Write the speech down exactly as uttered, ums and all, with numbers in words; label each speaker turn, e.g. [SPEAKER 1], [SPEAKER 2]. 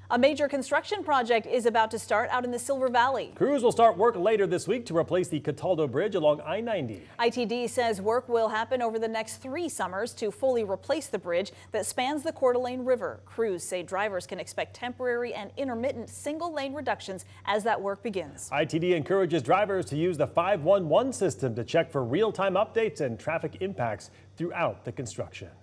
[SPEAKER 1] A major construction project is about to start out in the Silver Valley.
[SPEAKER 2] Crews will start work later this week to replace the Cataldo Bridge along I ninety.
[SPEAKER 1] I T D says work will happen over the next three summers to fully replace the bridge that spans the Coeur d'Alene River. Crews say drivers can expect temporary and intermittent single-lane reductions as that work begins.
[SPEAKER 2] I T D encourages drivers to use the five one one system to check for real-time updates and traffic impacts throughout the construction.